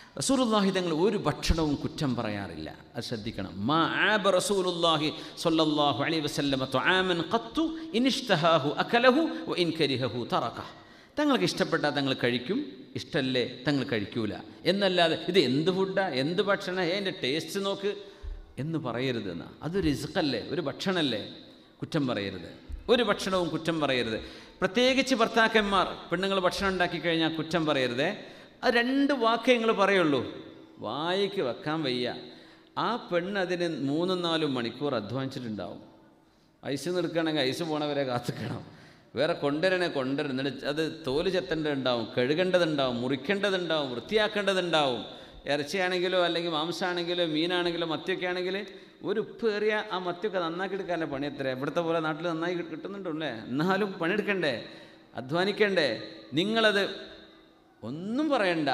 റസൂലുള്ളാഹി തങ്ങൾ ഒരു ഭക്ഷണവും കുറ്റം പറയാറില്ല. അത് ശ്രദ്ധിക്കണം. മാ ആബ റസൂലുള്ളാഹി സ്വല്ലല്ലാഹു അലൈഹി വസല്ലമ തുആമൻ ഖത്തു ഇനിഷ്തഹാഹു അകലഹു വ ഇൻ കരിഹഹു തറകഹു. തങ്ങൾക്ക് ഇഷ്ടപ്പെട്ടാൽ തങ്ങൾ കഴിക്കും, ഇഷ്ടമല്ലേ തങ്ങൾ കഴിക്കൂല എന്നല്ലാതെ ഇത് എന്ത് ഫുഡാ, എന്ത് ഭക്ഷണം, എൻ്റെ ടേസ്റ്റ് നോക്ക് എന്ന് പറയരുതെന്നാ. അതൊരു റിസ്ഖല്ലേ, ഒരു ഭക്ഷണമല്ലേ, കുറ്റം പറയരുത്. ഒരു ഭക്ഷണവും കുറ്റം പറയരുത്. പ്രത്യേകിച്ച് ഭർത്താക്കന്മാർ പെണ്ണുങ്ങൾ ഭക്ഷണം ഉണ്ടാക്കി കഴിഞ്ഞാൽ കുറ്റം പറയരുതേ. അത് 2 വാക്കേ നിങ്ങൾ പറയുള്ളൂ, വായിക്ക് വെക്കാൻ വയ്യ. ആ പെണ്ണ് അതിന് 3-4 മണിക്കൂർ അധ്വാനിച്ചിട്ടുണ്ടാവും. ഐസ് നിൽക്കുകയാണെങ്കിൽ ഐസ് പോണവരെ കാത്തിക്കണം, വേറെ കൊണ്ടുവരണം, അത് തോല് ചെത്തേണ്ടതുണ്ടാവും, കഴുകേണ്ടതുണ്ടാവും, മുറിക്കേണ്ടതുണ്ടാവും, വൃത്തിയാക്കേണ്ടതുണ്ടാവും. ഇറച്ചിയാണെങ്കിലോ അല്ലെങ്കിൽ മാംസമാണെങ്കിലോ മീനാണെങ്കിലോ മത്തിയൊക്കെ ആണെങ്കിൽ ഒരു ഉപ്പ് കയറിയ ആ മത്തിയൊക്കെ നന്നാക്കി എടുക്കാനല്ലേ പണി. എത്ര ഇവിടുത്തെ പോലെ നാട്ടിൽ നന്നായി കിട്ടുന്നുണ്ടല്ലേ, എന്നാലും പണിയെടുക്കണ്ടേ, അധ്വാനിക്കണ്ടേ. നിങ്ങളത് ഒന്നും പറയണ്ട.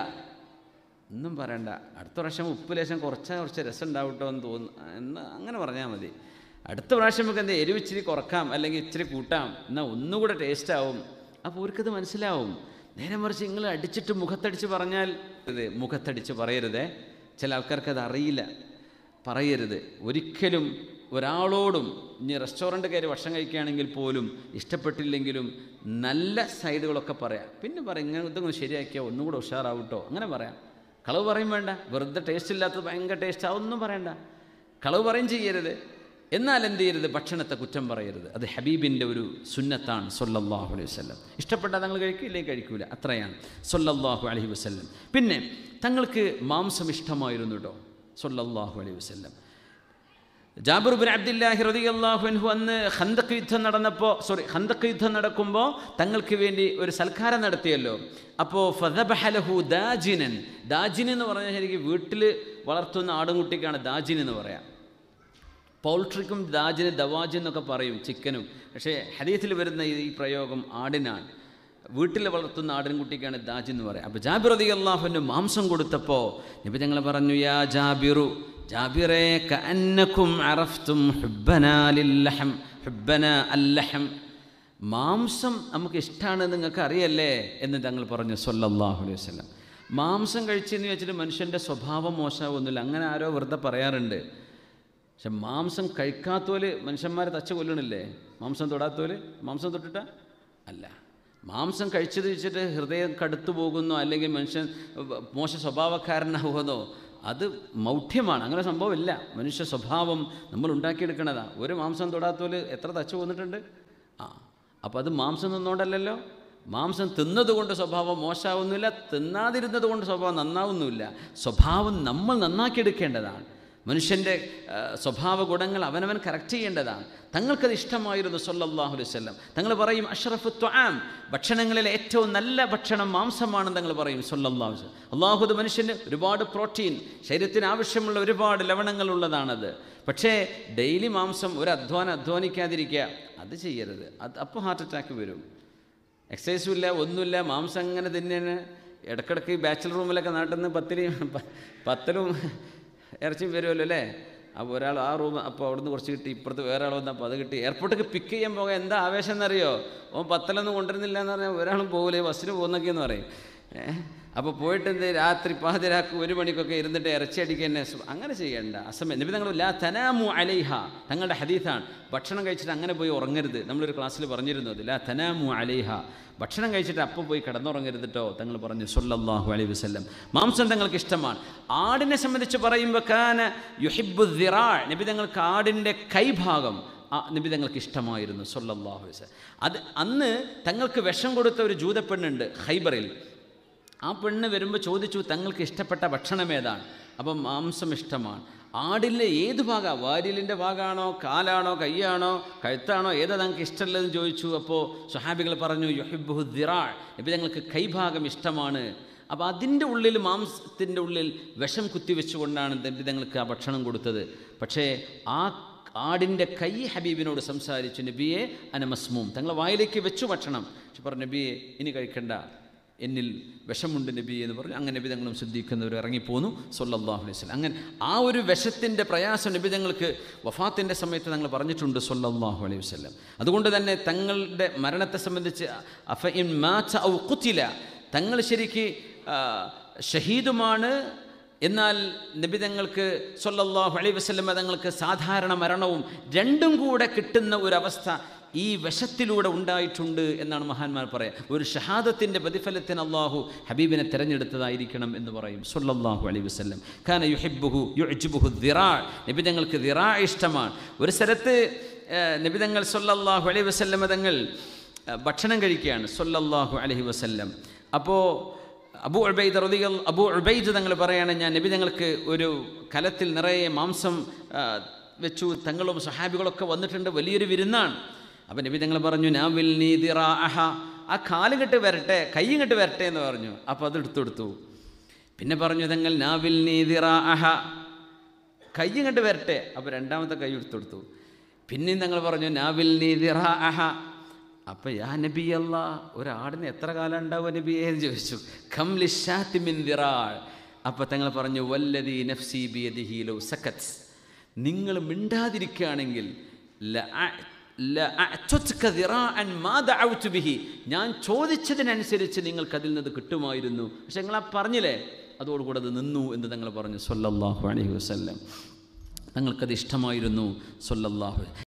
അടുത്ത പ്രാവശ്യം ഉപ്പ് ലേശം കുറച്ച് രസം ഉണ്ടാവട്ടോ എന്ന് എന്ന് അങ്ങനെ പറഞ്ഞാൽ മതി. അടുത്ത പ്രാവശ്യം നമുക്ക് എന്താ എരിവിച്ചിരി കുറക്കാം അല്ലെങ്കിൽ ഇച്ചിരി കൂട്ടാം, എന്നാൽ ഒന്നുകൂടെ ടേസ്റ്റാവും. അപ്പോൾ അവർക്കത് മനസ്സിലാവും. നേരെ മറിച്ച് നിങ്ങൾ അടിച്ചിട്ട് മുഖത്തടിച്ച് പറഞ്ഞാൽ, മുഖത്തടിച്ച് പറയരുതേ. ചില ആൾക്കാർക്ക് അത് അറിയില്ല, പറയരുത് ഒരിക്കലും. ഒരാളോടും ഇനി റെസ്റ്റോറൻറ്റ് കയറി ഭക്ഷണം കഴിക്കുകയാണെങ്കിൽ പോലും ഇഷ്ടപ്പെട്ടില്ലെങ്കിലും നല്ല സൈഡുകളൊക്കെ പറയാം. പിന്നെ പറയാം ഇങ്ങനെ ഇതൊന്നും ശരിയാക്കിയാൽ ഒന്നും കൂടെ ഉഷാറാവട്ടോ, അങ്ങനെ പറയാം. കളവ് പറയും വേണ്ട, വെറുതെ ടേസ്റ്റ് ഇല്ലാത്തത് ഭയങ്കര ടേസ്റ്റ് അതൊന്നും പറയണ്ട, കളവ് പറയും ചെയ്യരുത്. എന്നാൽ എന്ത് ചെയ്യരുത്, ഭക്ഷണത്തെ കുറ്റം പറയരുത്. അത് ഹബീബിൻ്റെ ഒരു സുന്നത്താണ് സ്വല്ലല്ലാഹു അലൈഹി വസല്ലം. ഇഷ്ടപ്പെട്ടാൽ തങ്ങൾ കഴിക്കില്ലെങ്കിൽ കഴിക്കൂല, അത്രയാണ് സ്വല്ലല്ലാഹു അലൈഹി വസല്ലം. പിന്നെ തങ്ങൾക്ക് മാംസം ഇഷ്ടമായിരുന്നു കേട്ടോ സ്വല്ലല്ലാഹു അലൈഹി വസല്ലം. ജാബിർ ഇബ്നു അബ്ദുല്ലാഹി റളിയല്ലാഹു അൻഹു അന്ന് ഖന്തഖ് യുദ്ധം നടക്കുമ്പോൾ തങ്ങൾക്ക് വേണ്ടി ഒരു സൽക്കാരം നടത്തിയല്ലോ. അപ്പോൾ ഫദബഹ ലഹു ദാജിനൻ. ദാജിൻ എന്ന് പറഞ്ഞാൽ ശരിക്കും വീട്ടിൽ വളർത്തുന്ന ആടുംകുട്ടിക്കാണ് ദാജിൻ എന്ന് പറയാം. പൗൾട്രിക്കും ദാജിന് ദവാജിൻ എന്നൊക്കെ പറയും, ചിക്കനും. പക്ഷേ ഹദീസിൽ വരുന്ന ഈ പ്രയോഗം ആടിനാണ്. വീട്ടിൽ വളർത്തുന്ന ആടിൻകുട്ടിക്കാണ് ദാജി എന്ന് പറയാം. അപ്പോൾ ജാബിർ റളിയല്ലാഹു അൻഹു മാംസം കൊടുത്തപ്പോൾ നബി തങ്ങൾ പറഞ്ഞു, യാ ജാബിറു, ജാബിറേ കഅന്നകും അറഫ്തും ഹുബ്ബനാ ലില്ലഹം ഹുബ്ബനാ അല്ലഹം. മാംസം നമുക്ക് ഇഷ്ടമാണ് നിങ്ങൾക്ക് അറിയല്ലേ എന്ന് തങ്ങൾ പറഞ്ഞു സ്വല്ലല്ലാഹു അലൈഹി വസല്ലം. മാംസം കഴിച്ചെന്ന് വെച്ചിട്ട് മനുഷ്യൻ്റെ സ്വഭാവം മോശമാവുന്നില്ല, അങ്ങനെ ആരോ വെറുതെ പറയാറുണ്ട്. പക്ഷെ മാംസം കഴിക്കാത്തോല് മനുഷ്യന്മാരെ തച്ച് കൊല്ലണില്ലേ? മാംസം തൊടാത്തോല് മാംസം തൊട്ടിട്ടാ അല്ല. മാംസം കഴിച്ചത് വെച്ചിട്ട് ഹൃദയം കടുത്തു പോകുന്നോ അല്ലെങ്കിൽ മനുഷ്യൻ മോശ സ്വഭാവക്കാരനാവുന്നോ അത് മൗഢ്യമാണ്. അങ്ങനെ സംഭവമില്ല. മനുഷ്യ സ്വഭാവം നമ്മൾ ഉണ്ടാക്കിയെടുക്കണതാണ്. ഒരു മാംസം തൊടാത്തോല് എത്ര തച്ച് പോന്നിട്ടുണ്ട്. അപ്പോൾ അത് മാംസം തിന്നുകൊണ്ടല്ലോ. മാംസം തിന്നതുകൊണ്ട് സ്വഭാവം മോശമാവുന്നില്ല, തിന്നാതിരുന്നത് കൊണ്ട് സ്വഭാവം നന്നാവുന്നില്ല. സ്വഭാവം നമ്മൾ നന്നാക്കിയെടുക്കേണ്ടതാണ്. മനുഷ്യൻ്റെ സ്വഭാവ ഗുണങ്ങൾ അവനവൻ കറക്റ്റ് ചെയ്യേണ്ടതാണ്. തങ്ങൾക്കത് ഇഷ്ടമായിരുന്നു സ്വല്ലല്ലാഹു അലൈഹി വസല്ലം. തങ്ങൾ പറയും അഷ്റഫു ത്വആം, ഭക്ഷണങ്ങളിലെ ഏറ്റവും നല്ല ഭക്ഷണം മാംസമാണെന്ന് തങ്ങൾ പറയും സ്വല്ലല്ലാഹു അലൈഹി വസല്ലം. അള്ളാഹു മനുഷ്യന് ഒരുപാട് പ്രോട്ടീൻ, ശരീരത്തിന് ആവശ്യമുള്ള ഒരുപാട് ലവണങ്ങളുള്ളതാണത്. പക്ഷേ ഡെയിലി മാംസം ഒരു അധ്വാനിക്കാതിരിക്കുക, അത് ചെയ്യരുത്. അത് അപ്പോൾ ഹാർട്ട് അറ്റാക്ക് വരും. എക്സസൈസും ഇല്ല, ഒന്നുമില്ല, മാംസം അങ്ങനെ തന്നെയാണ്. ഇടയ്ക്കിടയ്ക്ക് ബാച്ചിലർ റൂമിലൊക്കെ നാട്ടിൽ നിന്ന് പത്തലും ഇറച്ചിയും വരുമല്ലോ അല്ലേ. അപ്പോൾ ഒരാൾ ആ റൂം, അപ്പോൾ അവിടുന്ന് കുറച്ച് കിട്ടി, ഇപ്പുറത്ത് വേറെ ആൾ വന്നപ്പോൾ അത് കിട്ടി. എയർപോർട്ടിലേക്ക് പിക്ക് ചെയ്യാൻ പോകാൻ എന്താ ആവേശം എന്നറിയോ? പത്തലൊന്നും കൊണ്ടുവരുന്നില്ല എന്ന് പറഞ്ഞാൽ ഒരാളും പോകില്ലേ, ബസ്സിന് പോകുന്നൊക്കെയെന്ന് പറയും. അപ്പോൾ പോയിട്ട് എന്ത് രാത്രി പാതിരാക്ക് 1 മണിക്കൊക്കെ ഇരുന്നിട്ട് ഇറച്ചി അടിക്കുക തന്നെ, അങ്ങനെ ചെയ്യേണ്ട. അസമയം നബി തങ്ങൾ ലാ തനാമു അലൈഹ, തങ്ങളുടെ ഹദീസാണ്. ഭക്ഷണം കഴിച്ചിട്ട് അങ്ങനെ പോയി ഉറങ്ങരുത്. നമ്മളൊരു ക്ലാസ്സിൽ പറഞ്ഞിരുന്നു അത്. ലാ തനാമു അലൈഹ, ഭക്ഷണം കഴിച്ചിട്ട് അപ്പം പോയി കിടന്നുറങ്ങരുത് കേട്ടോ തങ്ങൾ പറഞ്ഞു സ്വല്ലല്ലാഹു അലൈഹി വസല്ലം. മാംസം തങ്ങൾക്ക് ഇഷ്ടമാണ്. ആടിനെ സംബന്ധിച്ച് പറയുമ്പോൾ കാന യുഹിബ്ബു ദിറാ, നബി തങ്ങൾക്ക് ആടിൻ്റെ കൈഭാഗം നബി തങ്ങൾക്ക് ഇഷ്ടമായിരുന്നു സ്വല്ലല്ലാഹു അലൈഹി വസല്ലം. അത് അന്ന് തങ്ങൾക്ക് വിഷം കൊടുത്ത ഒരു ജൂതപ്പെണ്ണുണ്ട് ഖൈബറിൽ. ആ പെണ്ണ് വരുമ്പോൾ ചോദിച്ചു തങ്ങൾക്ക് ഇഷ്ടപ്പെട്ട ഭക്ഷണം ഏതാണ്. അപ്പം മാംസം ഇഷ്ടമാണ്. ആടിലെ ഏത് ഭാഗമാണ്, വാരിലിൻ്റെ ഭാഗമാണോ, കാലാണോ, കയ്യാണോ, കഴുത്താണോ, ഏതാ നിങ്ങൾക്ക് ഇഷ്ടമുള്ളതെന്ന് ചോദിച്ചു. അപ്പോൾ സ്വഹാബികൾ പറഞ്ഞു യുഹിബ്ബുഹു ദിറാ, നബി തങ്ങൾക്ക് കൈഭാഗം ഇഷ്ടമാണ്. അപ്പോൾ അതിൻ്റെ ഉള്ളിൽ, മാംസത്തിൻ്റെ ഉള്ളിൽ വിഷം കുത്തിവെച്ചുകൊണ്ടാണ് നബി തങ്ങൾക്ക് ആ ഭക്ഷണം കൊടുത്തത്. പക്ഷേ ആ ആടിൻ്റെ കൈ ഹബീബിനോട് സംസാരിച്ചു, നബിയെ അന മസ്മൂം, തങ്ങളെ വായിലേക്ക് വെച്ചു ഭക്ഷണം. പക്ഷെ പറഞ്ഞു നബിയെ ഇനി കഴിക്കണ്ട, എന്നിൽ വിഷമുണ്ട് നബി എന്ന് പറഞ്ഞു. അങ്ങനെ നബി തങ്ങളും സിദ്ദീഖുന്നവർ ഇറങ്ങിപ്പോന്നു സ്വല്ലല്ലാഹു അലൈഹി വസല്ലം. അങ്ങനെ ആ ഒരു വിഷത്തിൻ്റെ പ്രയാസം നബി തങ്ങൾക്ക് വഫാത്തിൻ്റെ സമയത്ത് തങ്ങൾ പറഞ്ഞിട്ടുണ്ട് സ്വല്ലല്ലാഹു അലൈഹി വസല്ലം. അതുകൊണ്ട് തന്നെ തങ്ങളുടെ മരണത്തെ സംബന്ധിച്ച് അഫഇൻ മാത ഔ ഖുതില, തങ്ങൾ ശരിക്ക് ഷഹീദുമാണ് എന്നാൽ നബി തങ്ങൾക്ക് സ്വല്ലല്ലാഹു അലൈഹി വസല്ലം തങ്ങൾക്ക് സാധാരണ മരണവും രണ്ടും കൂടെ കിട്ടുന്ന ഒരവസ്ഥ ഈ വിഷത്തിലൂടെ ഉണ്ടായിട്ടുണ്ട് എന്നാണ് മഹാന്മാർ പറയുക. ഒരു ഷഹാദത്തിൻ്റെ പ്രതിഫലത്തിന് അള്ളാഹു ഹബീബിനെ തിരഞ്ഞെടുത്തതായിരിക്കണം എന്ന് പറയും സ്വല്ലല്ലാഹു അലൈഹി വസല്ലം. കാന യുഹിബ്ബുഹു യുഅ്ജിബുഹു ദിറാ, നബി തങ്ങൾക്ക് ദിറാ ഇഷ്ടമാണ്. ഒരു സ്ഥലത്ത് നബി തങ്ങൾ സ്വല്ലല്ലാഹു അലൈഹി വസല്ലം തങ്ങൾ ഭക്ഷണം കഴിക്കുകയാണ് സ്വല്ലല്ലാഹു അലൈഹി വസല്ലം. അപ്പോൾ അബൂ ഉബൈദ് തങ്ങൾ പറയാണ്, ഞാൻ നബി തങ്ങൾക്ക് ഒരു കലത്തിൽ നിറയെ മാംസം വെച്ചു, തങ്ങളും സഹാബികളൊക്കെ വന്നിട്ടുണ്ട്, വലിയൊരു വിരുന്നാണ്. അപ്പം നബി തങ്ങൾ പറഞ്ഞു, നാവിൽ നീ ദിറാഅഹ, ആ കാലും കെട്ട് വരട്ടെ, കൈയും കെട്ട് വരട്ടെ എന്ന് പറഞ്ഞു. അപ്പോൾ അത് എടുത്തു. പിന്നെ പറഞ്ഞു തങ്ങൾ, നാവിൽ നീ ദിറാഅഹ, കൈയും കെട്ട് വരട്ടെ. അപ്പോൾ രണ്ടാമത്തെ കൈ എടുത്തു. പിന്നെയും തങ്ങൾ പറഞ്ഞു, നാവിൽ നീ ദിറാഅഹ. അപ്പോൾ യാ നബി അല്ലാ, ഒരാടിന് എത്ര കാലം ഉണ്ടാവുക നബിയെ എന്ന് ചോദിച്ചു. കം ലിശാത്തി മിൻ ദിറാഅ്. അപ്പോൾ തങ്ങൾ പറഞ്ഞു, വല്ലദീ നഫ്സി ബിയദിഹി ലൗ സകത്, നിങ്ങൾ മിണ്ടാതിരിക്കുകയാണെങ്കിൽ ഞാൻ ചോദിച്ചതിനനുസരിച്ച് നിങ്ങൾക്ക് അതിൽ നിന്ന് കിട്ടുമായിരുന്നു. പക്ഷെ നിങ്ങൾ പറഞ്ഞില്ലേ, അതോടുകൂടെ അത് നിന്നു എന്ന് തങ്ങൾ പറഞ്ഞു സ്വല്ലല്ലാഹു അലൈഹി വസല്ലം. തങ്ങൾക്കത് ഇഷ്ടമായിരുന്നു സ്വല്ലല്ലാഹു.